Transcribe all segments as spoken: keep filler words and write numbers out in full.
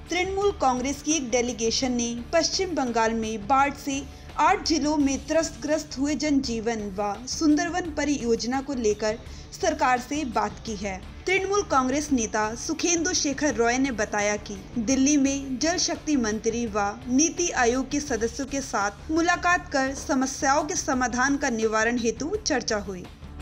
तृणमूल कांग्रेस की एक डेलीगेशन ने पश्चिम बंगाल में बाढ़ से आठ जिलों में त्रस्तग्रस्त हुए जनजीवन व सुंदरवन परियोजना को लेकर सरकार से बात की है। तृणमूल कांग्रेस नेता सुखेंदु शेखर रॉय ने बताया कि दिल्ली में जल शक्ति मंत्री व नीति आयोग के सदस्यों के साथ मुलाकात कर समस्याओं के समाधान का निवारण हेतु चर्चा हुई।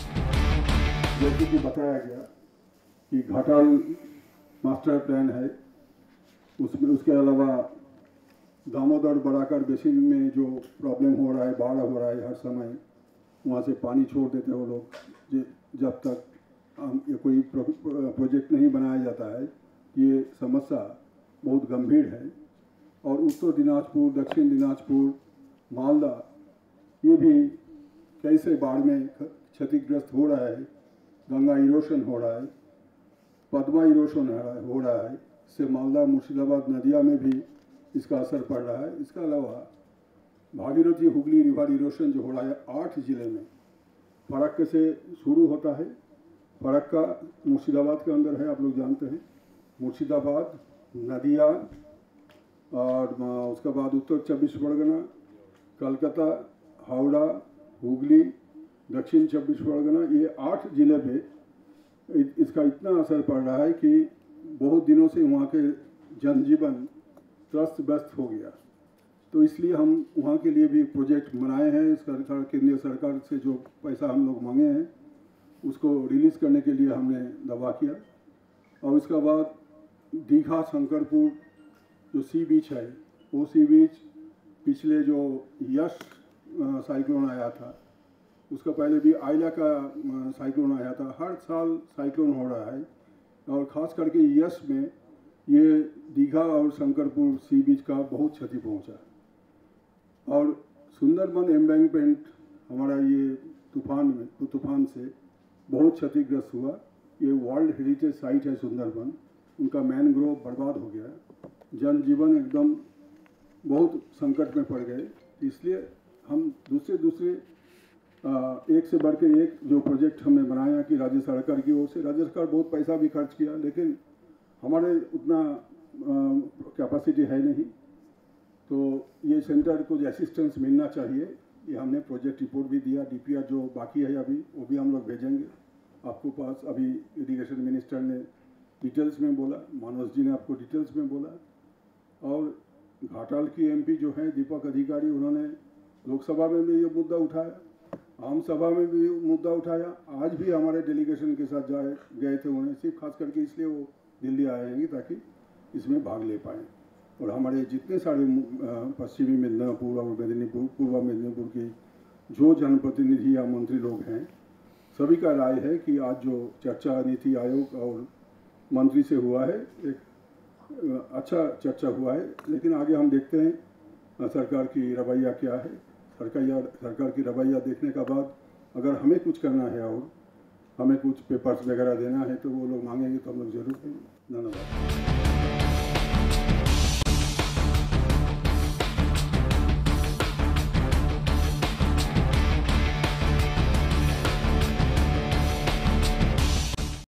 जैसे कि बताया गया कि घाटाल मास्टर प्लान है, उसमें उसके अलावा दामोदर बराकर बेसिन में जो प्रॉब्लम हो रहा है, बाढ़ हो रहा है, हर समय वहाँ से पानी छोड़ देते हैं वो लोग। जब तक ये कोई प्रोजेक्ट नहीं बनाया जाता है, ये समस्या बहुत गंभीर है। और उत्तर दिनाजपुर, दक्षिण दिनाजपुर, मालदा, ये भी कैसे बाढ़ में क्षतिग्रस्त हो रहा है। गंगा इरोशन हो रहा है, पद्मा इरोशन हो रहा है, इससे मालदा मुर्शिदाबाद नदिया में भी इसका असर पड़ रहा है। इसके अलावा भागीरथी हुगली रिवर इरोशन जो हो रहा है आठ जिले में, फरक्का से शुरू होता है। फरक्का मुर्शिदाबाद के अंदर है, आप लोग जानते हैं। मुर्शिदाबाद, नदिया और उसके बाद उत्तर चौबीस परगना, कलकत्ता, हावड़ा, हुगली, दक्षिण चौबीस परगना, ये आठ जिले पे इसका इतना असर पड़ रहा है कि बहुत दिनों से वहाँ के जनजीवन त्रस्त व्यस्त हो गया। तो इसलिए हम वहाँ के लिए भी प्रोजेक्ट बनाए हैं। सरकार, केंद्रीय सरकार से जो पैसा हम लोग मांगे हैं उसको रिलीज़ करने के लिए हमने दवा किया। और उसके बाद दीघा शंकरपुर जो सी बीच है, वो सी बीच पिछले जो यश साइक्लोन आया था, उसका पहले भी आइला का साइक्लोन आया था। हर साल साइक्लोन हो रहा है और ख़ास करके यश में ये दीघा और शंकरपुर सी बीच का बहुत क्षति पहुंचा। और सुंदरबन एम्बैंकमेंट हमारा ये तूफान में तो तूफान से बहुत क्षतिग्रस्त हुआ। ये वर्ल्ड हेरिटेज साइट है सुंदरबन, उनका मैनग्रोव बर्बाद हो गया, जनजीवन एकदम बहुत संकट में पड़ गए। इसलिए हम दूसरे दूसरे आ, एक से बढ़ के एक जो प्रोजेक्ट हमने बनाया कि राज्य सरकार की ओर से, राज्य सरकार बहुत पैसा भी खर्च किया, लेकिन हमारे उतना कैपेसिटी है नहीं। तो ये सेंटर को जो असिस्टेंस मिलना चाहिए, ये हमने प्रोजेक्ट रिपोर्ट भी दिया। डीपीआर जो बाकी है अभी, वो भी हम लोग भेजेंगे आपको पास। अभी इरिगेशन मिनिस्टर ने डिटेल्स में बोला, मनोज जी ने आपको डिटेल्स में बोला। और घाटाल की एमपी जो है दीपक अधिकारी, उन्होंने लोकसभा में भी ये मुद्दा उठाया, आम सभा में भी मुद्दा उठाया। आज भी हमारे डेलीगेशन के साथ जाए गए थे उन्हें, सिर्फ खास करके इसलिए वो दिल्ली आए हैं ताकि इसमें भाग ले पाएँ। और हमारे जितने सारे पश्चिमी मिदनापुर और मेदिनीपुर, पूर्व मेदिनीपुर की जो जनप्रतिनिधि या मंत्री लोग हैं, सभी का राय है कि आज जो चर्चा नीति आयोग और मंत्री से हुआ है, एक अच्छा चर्चा हुआ है। लेकिन आगे हम देखते हैं सरकार की रवैया क्या है। सरकार सरकार की रवैया देखने का बाद अगर हमें कुछ करना है और हमें कुछ पेपर्स वगैरह देना है तो वो लोग मांगेंगे तो हम लोग जरूर देंगे। धन्यवाद।